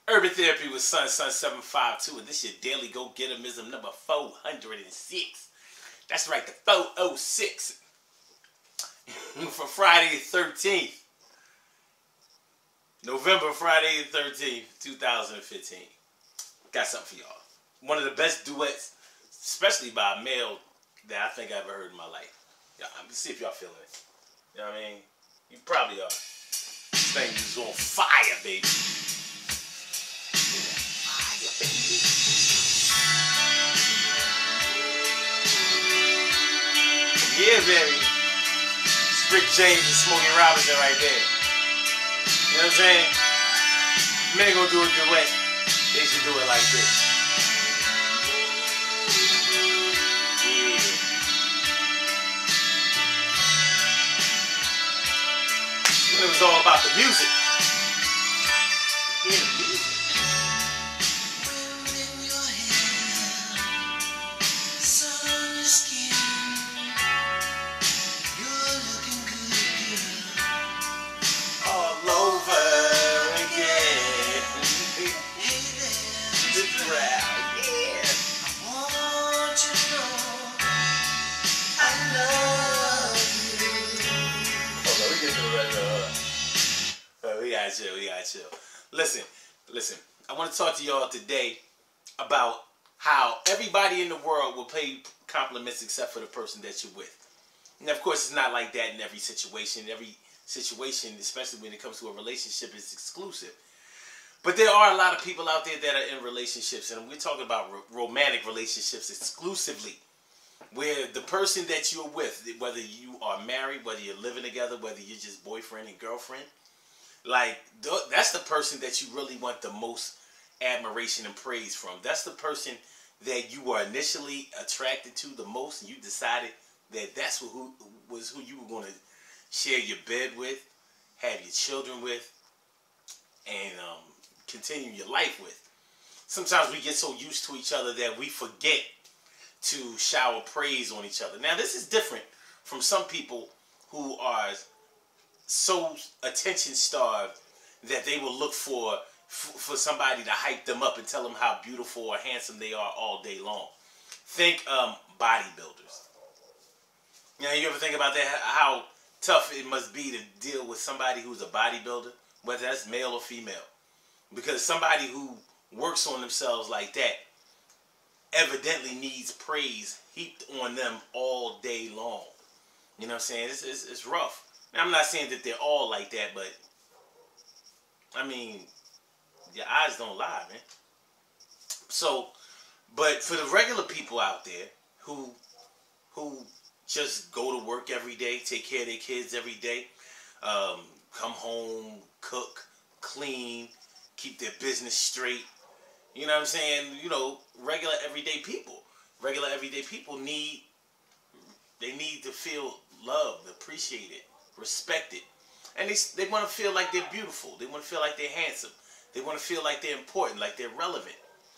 Urban Therapy with Sun752, and this your daily go-getterism number 406. That's right, the 406 for Friday the 13th. November, Friday the 13th, 2015. Got something for y'all. One of the best duets, especially by a male, that I think I've ever heard in my life. Yeah, let's see if y'all feeling it. You know what I mean? You probably are. This thing is on fire, baby. Yeah, baby. It's Rick James and Smokey Robinson right there. You know what I'm saying? Men gonna do a duet. They should do it like this. Yeah. It was all about the music. Yeah, the music. We gotta chill. Listen. I want to talk to y'all today about how everybody in the world will pay compliments except for the person that you're with. And of course, it's not like that in every situation. Every situation, especially when it comes to a relationship, is exclusive. But there are a lot of people out there that are in relationships, and we're talking about romantic relationships exclusively, where the person that you're with, whether you are married, whether you're living together, whether you're just boyfriend and girlfriend, like, that's the person that you really want the most admiration and praise from. That's the person that you were initially attracted to the most, and you decided that that's who you were going to share your bed with, have your children with, and continue your life with. Sometimes we get so used to each other that we forget to shower praise on each other. Now, this is different from some people who are so attention starved that they will look for somebody to hype them up and tell them how beautiful or handsome they are all day long. Think bodybuilders. You know, you ever think about that? How tough it must be to deal with somebody who's a bodybuilder, whether that's male or female. Because somebody who works on themselves like that evidently needs praise heaped on them all day long. You know what I'm saying? It's rough. Now, I'm not saying that they're all like that, but I mean, your eyes don't lie, man. So, but for the regular people out there who just go to work every day, take care of their kids every day, come home, cook, clean, keep their business straight, you know what I'm saying? You know, regular everyday people need to feel loved, appreciated, respected. And they want to feel like they're beautiful. They want to feel like they're handsome. They want to feel like they're important, like they're relevant.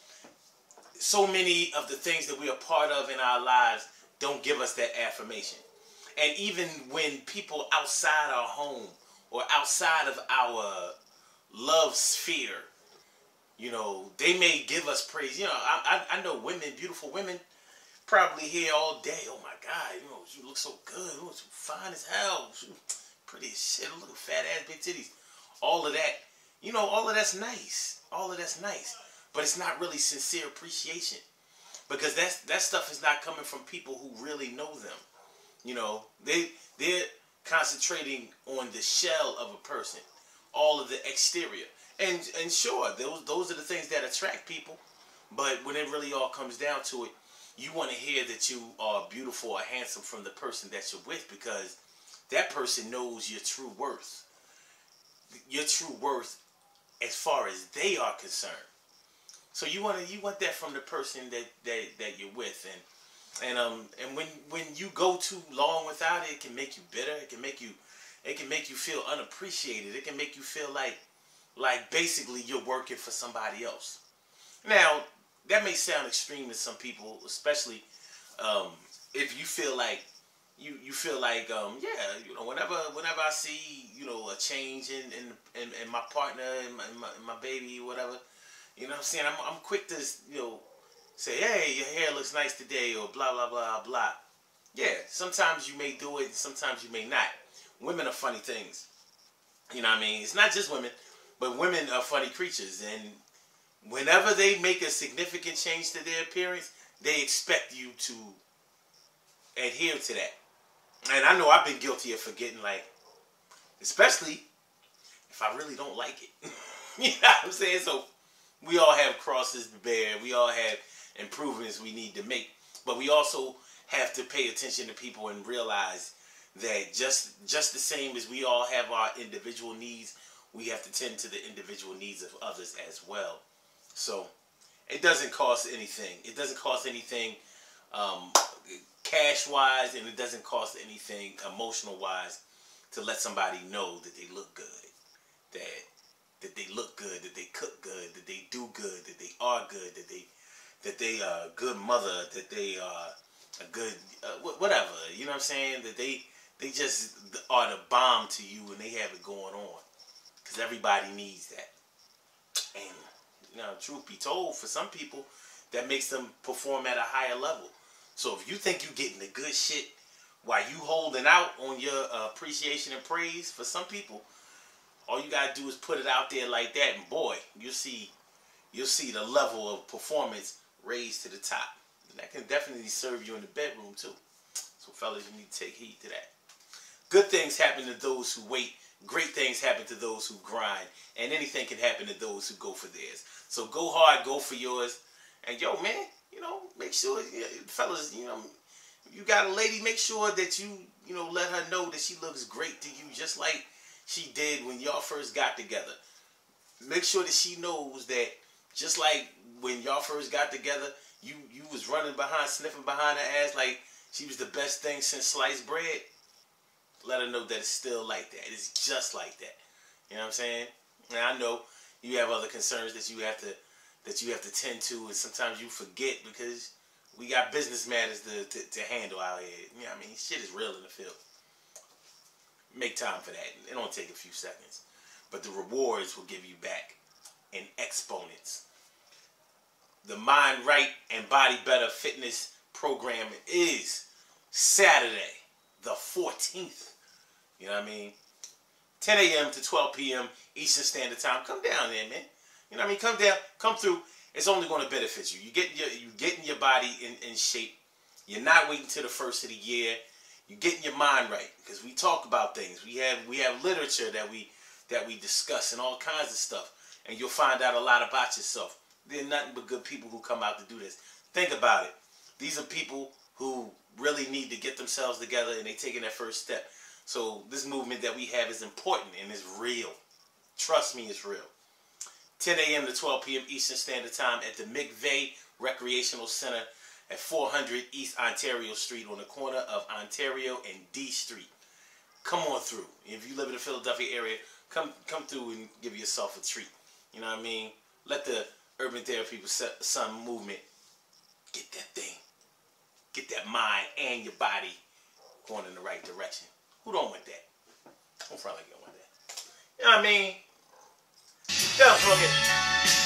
So many of the things that we are part of in our lives don't give us that affirmation. And even when people outside our home or outside of our love sphere, you know, they may give us praise. You know, I know women, beautiful women, probably hear all day, oh my God, you know, you look so good, you look so fine as hell, pretty as shit, look at fat ass, big titties, all of that. You know, all of that's nice. All of that's nice. But it's not really sincere appreciation. Because that stuff is not coming from people who really know them. You know, they're concentrating on the shell of a person. All of the exterior. And sure, those are the things that attract people. But when it really all comes down to it, you want to hear that you are beautiful or handsome from the person that you're with, because that person knows your true worth. Your true worth as far as they are concerned. So you want that from the person that you're with, and when you go too long without it, it can make you bitter. It can make you feel unappreciated. It can make you feel like basically you're working for somebody else. Now, that may sound extreme to some people, especially if you feel like you feel like yeah, you know, whenever I see, you know, a change in my partner and my baby, whatever, You know what I'm saying? I'm quick to, say, hey, your hair looks nice today, or blah, blah, blah, blah. Yeah, sometimes you may do it, and sometimes you may not. Women are funny things. You know what I mean? It's not just women, but women are funny creatures. And whenever they make a significant change to their appearance, they expect you to adhere to that. And I know I've been guilty of forgetting, like, especially if I really don't like it. You know what I'm saying? So we all have crosses to bear. We all have improvements we need to make. But we also have to pay attention to people and realize that just the same as we all have our individual needs, we have to tend to the individual needs of others as well. So it doesn't cost anything. It doesn't cost anything cash-wise, and it doesn't cost anything emotional-wise to let somebody know that they look good, that they look good, that they cook good, that they do good, that they are good, that they are a good mother, that they are a good whatever. You know what I'm saying? That they just are the bomb to you, and they have it going on, because everybody needs that. And truth be told, for some people, that makes them perform at a higher level. So if you think you're getting the good shit while you holding out on your appreciation and praise for some people, all you gotta do is put it out there like that, and boy, you'll see the level of performance raised to the top. And that can definitely serve you in the bedroom too. So fellas, you need to take heed to that. Good things happen to those who wait. Great things happen to those who grind. And anything can happen to those who go for theirs. So go hard, go for yours. And yo, man, make sure, fellas, you got a lady, make sure that you let her know that she looks great to you, just like she did when y'all first got together. Make sure that she knows that just like when y'all first got together, you was running behind, sniffing behind her ass like she was the best thing since sliced bread. Let her know that it's still like that. It's just like that. You know what I'm saying? And I know you have other concerns that you have to tend to, and sometimes you forget because we got business matters to handle out here. You know what I mean? Shit is real in the field. Make time for that. It don't take a few seconds. But the rewards will give you back in exponents. The Mind Right and Body Better Fitness program is Saturday, the 14th. You know what I mean? 10 a.m. to 12 p.m. Eastern Standard Time. Come down there, man. You know what I mean? Come down, come through. It's only going to benefit you. You getting your body in shape. You're not waiting till the first of the year. You're getting your mind right, because we talk about things. We have literature that we discuss and all kinds of stuff, and you'll find out a lot about yourself. There are nothing but good people who come out to do this. Think about it. These are people who really need to get themselves together, and they're taking that first step. So this movement that we have is important and it's real. Trust me, it's real. 10 a.m. to 12 p.m. Eastern Standard Time at the McVeigh Recreational Center at 400 East Ontario Street on the corner of Ontario and D Street. Come on through. If you live in the Philadelphia area, come through and give yourself a treat. You know what I mean? Let the Urban Therapy Sun movement get that thing. Get that mind and your body going in the right direction. Who don't want that? Don't front like you don't want that. You know what I mean? Get up from it.